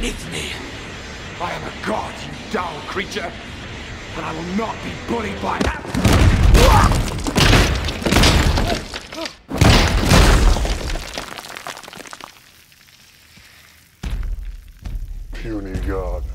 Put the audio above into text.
beneath me. I am a god, you dull creature, and I will not be bullied by that. Puny god.